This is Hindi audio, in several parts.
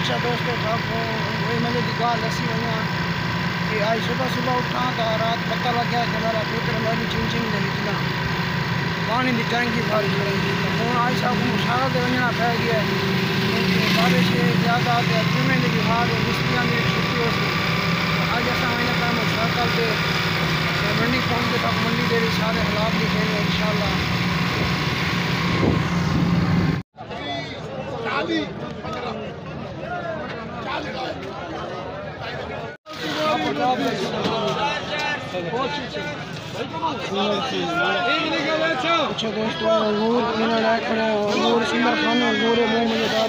अच्छा दोस्तों वही मुझे की गाल दसी वना कि आज सुबह सुबह उठा तो रात पता लग गया कि मेरा पुत्र मेरी चिंचिंग दे विच ना पानी की टैंकी भर गई। तो हूँ आज साहब मुशारा से वजना पै गया क्योंकि बारिश ज़्यादा जुमे की बिहार मिस्त्रियों की छुट्टी हो सी। तो आज असा वना था मुशाकल से मंडी पहुँचे तक मंडी के सारे हालात दिखेंगे इंशाल्लाह। अच्छा दोस्तों अंगूर अंगूर सुंदर खाने अंगूर है बहुत मज़ेदार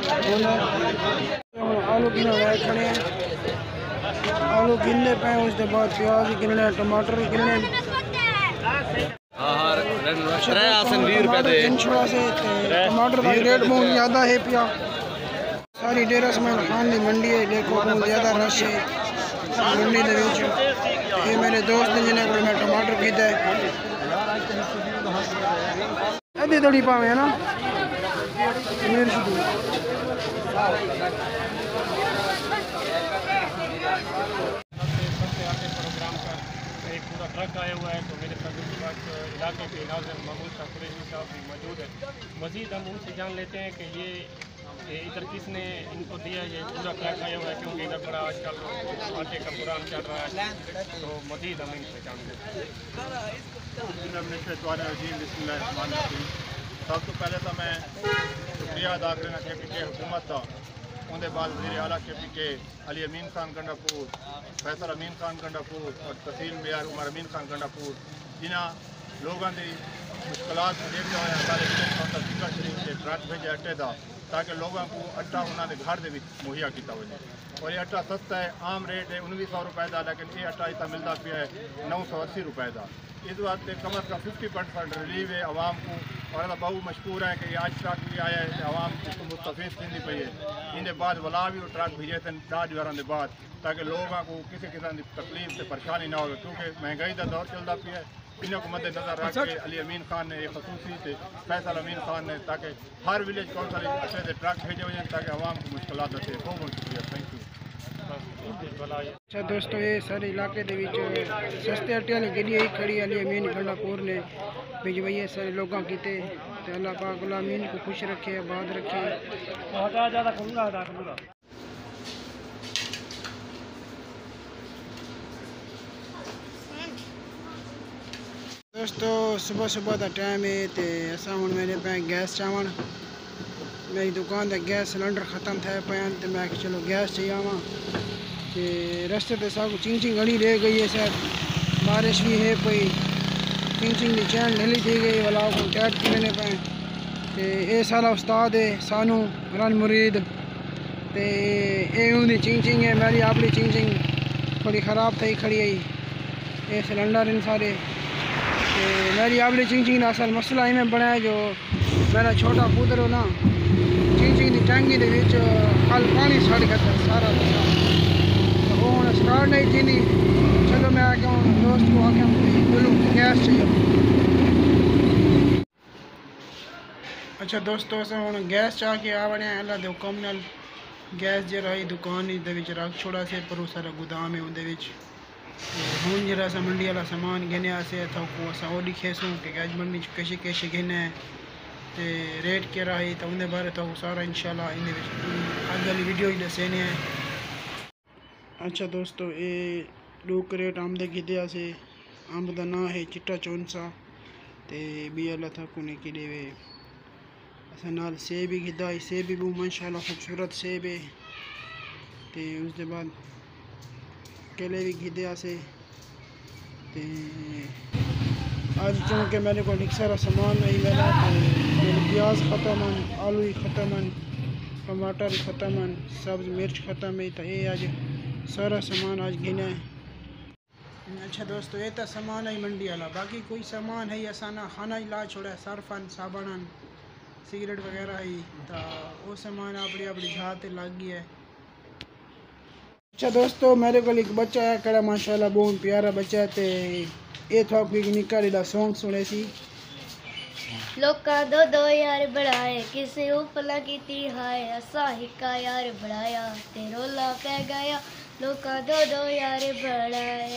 अंगूर है। आलू किन्ने खड़े हैं आलू गिनने पे उसके बाद प्याज गिनने टमाटर गिनने टमाटर का रेट बहुत ज़्यादा है पिया। सारी डेरा समान खान की मंडी है देखो बहुत ज़्यादा रश है मंडी के। ये मेरे दोस्त ने जिन्हें को मैं टमाटर खरीदा है अद्धी थोड़ी पावे है ना एक पूरा ट्रक आया हुआ है। तो मेरे साथ इस वक्त इलाके के नाज़िम महमूद शाह कुरैशी साहब भी मौजूद है। मज़ीद हम उनसे जान लेते हैं कि ये इधर किसने इनको दिया ये पूरा ट्रक आया हुआ है क्योंकि इधर बड़ा आजकल आटे का पुरान चल रहा है। तो मज़ीद हम इनसे जान लेते हैं। सब तो पहले तो मैं शुक्रिया अदा करना के पी के हुकूमत का उनके बाद वज़ीर आला के पी के अली अमीन खान गंडापुर फैसल अमीन खान गंडापुर और तहसील मेयर उमर अमीन खान गंडापुर जिन्हों लोगों की मुश्किलात देखते हुए सारे जिक्र शरीफ से ट्रक भेजे आटे का ताकि लोगों को आटा उन्होंने घर के मुहैया किया वजे। और ये आटा सस्ता है आम रेट है 1900 रुपए का लेकिन ये आटा इतना मिलता पाया है 980 रुपए का। इस वास्ते कम अज़ कम 50% रिलीव है आवाम को। और बहुत मशहूर है कि आज ट्रक भी आया है आवाम इसको मुस्तफीद थी पई है। इनके बाद वला भी वो ट्रक भेजे थे 10 दिवारों के बाद ताकि लोगों को किसी किस्म की तकलीफ से परेशानी ना हो क्योंकि महंगाई का दौर चलता पाया है। इन्हों को मद्देनजर रख के अली अमीन खान ने एक खसूसी से फैसल अमीन खान ने ताकि हर विलेज काउंसिल अच्छे से ट्रक भेजे हुए ताकि आवाम को मुश्किल दसे। बहुत बहुत शुक्रिया थैंक यू। अच्छा दोस्तों ये सारे इलाके सस्ते आटे वाली गड्डी ही खड़ी अली अमीन गंडापुर ने भिजवाई है सारे लोगों की। अल्लाह पाक अमीन को खुश रखे आबाद रखे। दोस्तों सुबह सुबह का टाइम है तो असा हूँ मेरे पे गैस चावन मेरी दुकान का गैस सिलेंडर ख़त्म थे पान तो मैं चलो गैस चाहिए आवा तो रस्ते पे सब चिंचिंग घड़ी रह गई है सर बारिश भी है पई चिंचिंग की चैन ढीली थी गई वाला को टाइट करने पे। तो ये सारा उस्ताद है सानू रन मुरीद तो ये उनकी चिंचिंग है मेरी अपनी चिंचिंग थोड़ी ख़राब थी खड़ी आई ये सिलेंडर इन सारे। तो मेरी अपनी चिंचिंग का असल मसला ही में बना है जो मेरा छोटा पुत्र हो ना चिंचिंग की टैंकी के कल पानी सड़ गया था सारा तो वो स्टार्ट नहीं थी नहीं। चलो मैं आके दोस्त को आके बोलूँ गैस चाहिए। अच्छा दोस्तों अस हूँ गैस चाह के आ बने अल्लाह के हुक्म नाल गैस जो रही दुकान रख छोड़ा से पर सारा गोदाम है उनके हूँ जरा अस मंडी वाला सामान गिने से तो असा वो दिखेसूँ कि गैस मंडी कैसे कैसे गिने तो रेट क्या रही तो उनके बारे तो सारा इंशाल्लाह इन अग वाली वीडियो ही दसेने है। अच्छा दोस्तों ये 2 क्रेट अम्ब के गिदे से अम्ब का ना है चिट्टा चौंसा तो भी अल्लाह था को कि देवे असा नाल सेब भी गिदा सेब भी बहुत माशाल्लाह खूबसूरत सेब है। तो उसके बाद केले भी गिदे से आज चूँकि मेरे को सारा सामान नहीं मिला तो प्याज ख़त्म आलू ही ख़त्म टमाटर ख़त्म सब्ज़ मिर्च ख़त्म है तो ये आज सारा सामान आज गिना है। अच्छा दोस्तों ये तो सामान है मंडी वाला बाकी कोई सामान है ऐसा ना खाना ला छोड़ा सर्फन साबन सिगरेट वगैरह ही तो वो सामान अपनी अपनी जात लग गई है। अच्छा दोस्तों मेरे को एक बच्चा है कड़ा माशाल्लाह बहुत प्यारा बच्चा है तो ये था निका सॉन्ग सुने सी। लोका दो दो यार बढ़ाए किसे उपला की हाय असा हिका यार बढ़ाया ते रोला पै गया लोका दो दो यार बढ़ाया।